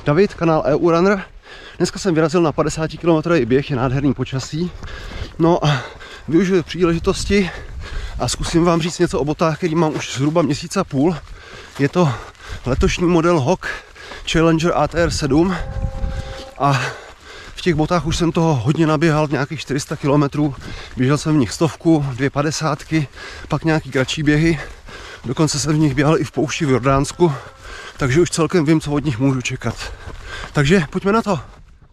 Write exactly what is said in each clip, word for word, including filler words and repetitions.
David, kanál E U Runner. Dneska jsem vyrazil na padesát kilometrový běh, je nádherný počasí. No a využiju příležitosti a zkusím vám říct něco o botách, který mám už zhruba měsíc a půl. Je to letošní model H O K Challenger A T R sedm a v těch botách už jsem toho hodně naběhal, nějakých čtyři sta kilometrů. Běžel jsem v nich stovku, dvě padesátky, pak nějaký kratší běhy. Dokonce jsem v nich běhal i v poušti v Jordánsku, takže už celkem vím, co od nich můžu čekat. Takže pojďme na to.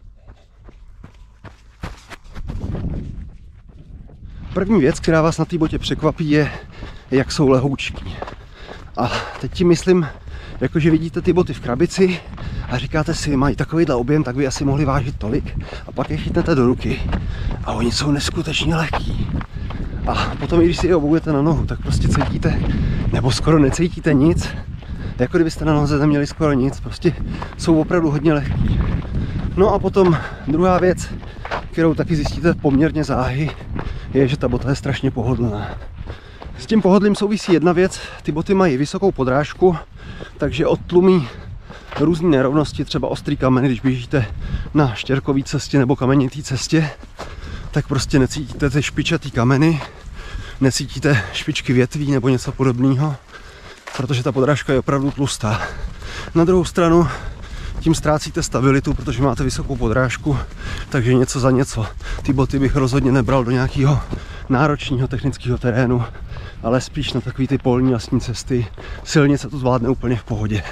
První věc, která vás na té botě překvapí, je, jak jsou lehoučký. A teď ti myslím, jakože vidíte ty boty v krabici a říkáte si, mají takovýhle objem, tak by asi mohli vážit tolik. A pak je chytnete do ruky a oni jsou neskutečně lehký. A potom, i když si je obujete na nohu, tak prostě cítíte, nebo skoro necítíte nic, jako kdybyste na noze neměli skoro nic, prostě jsou opravdu hodně lehký. No a potom druhá věc, kterou taky zjistíte poměrně záhy, je, že ta bota je strašně pohodlná. S tím pohodlím souvisí jedna věc, ty boty mají vysokou podrážku, takže odtlumí různé nerovnosti, třeba ostrý kameny, když běžíte na štěrkové cestě nebo kamenitý cestě, tak prostě necítíte ty špičatý kameny, necítíte špičky větví nebo něco podobného, protože ta podrážka je opravdu tlustá. Na druhou stranu tím ztrácíte stabilitu, protože máte vysokou podrážku, takže něco za něco. Ty boty bych rozhodně nebral do nějakého náročného technického terénu, ale spíš na takový ty polní lesní cesty. Silnice to zvládne úplně v pohodě.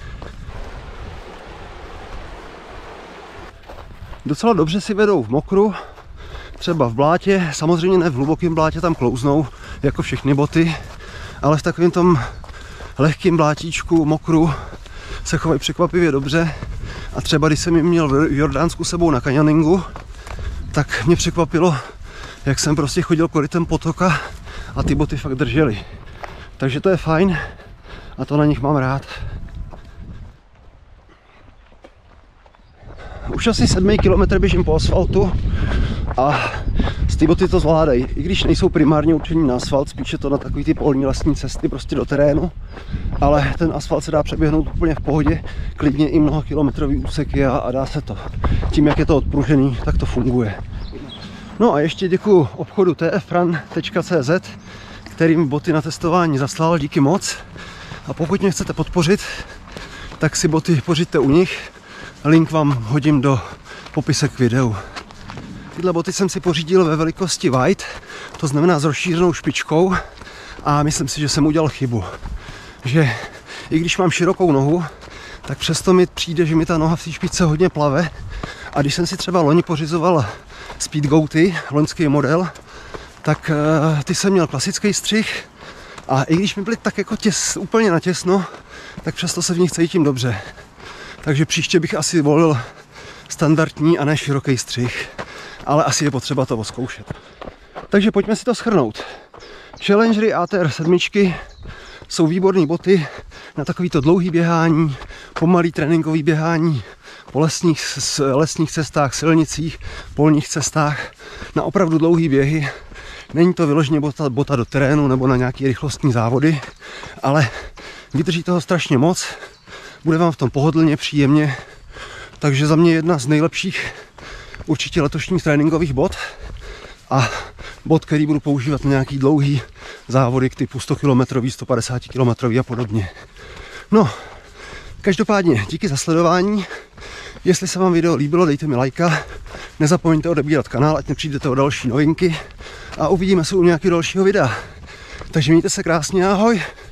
Docela dobře si vedou v mokru, třeba v blátě, samozřejmě ne v hlubokém blátě, tam klouznou, jako všechny boty, ale v takovém tom lehkém blátíčku, mokru, se chovají překvapivě dobře. A třeba když jsem jim měl v Jordánsku sebou na kanyoningu, tak mě překvapilo, jak jsem prostě chodil korytem potoka a ty boty fakt držely. Takže to je fajn a to na nich mám rád. Už asi sedmý kilometr běžím po asfaltu a z ty boty to zvládají. I když nejsou primárně určený na asfalt, spíše to na takový ty polní lesní cesty prostě do terénu. Ale ten asfalt se dá přeběhnout úplně v pohodě, klidně i mnoha kilometrový úseky a, a dá se to. Tím, jak je to odpružený, tak to funguje. No a ještě děkuju obchodu t f run tečka c z, kterým boty na testování zaslal, díky moc. A pokud mě chcete podpořit, tak si boty pořiďte u nich. Link vám hodím do popisek k videu. Tyhle boty jsem si pořídil ve velikosti white, to znamená s rozšířenou špičkou, a myslím si, že jsem udělal chybu. Že i když mám širokou nohu, tak přesto mi přijde, že mi ta noha v té špičce hodně plave. A když jsem si třeba loni pořizoval Speedgoaty, loňský model, tak uh, ty jsem měl klasický střih a i když mi byly tak jako těs, úplně natěsno, tak přesto se v nich cítím dobře. Takže příště bych asi volil standardní a ne široký střih, ale asi je potřeba to odzkoušet. Takže pojďme si to shrnout. Challengery A T R sedm jsou výborné boty na takovýto dlouhý běhání, pomalý tréninkový běhání po lesních, lesních cestách, silnicích, polních cestách, na opravdu dlouhý běhy. Není to vyloženě bota, bota do terénu nebo na nějaké rychlostní závody, ale vydrží toho strašně moc, bude vám v tom pohodlně, příjemně, takže za mě jedna z nejlepších určitě letošních tréninkových bot a bot, který budu používat na nějaký dlouhý závody k typu sto kilometrový, sto padesát kilometrový a podobně. No, každopádně díky za sledování. Jestli se vám video líbilo, dejte mi lajka, nezapomeňte odebírat kanál, ať nepřijdete o další novinky a uvidíme se u nějakého dalšího videa. Takže mějte se krásně, ahoj!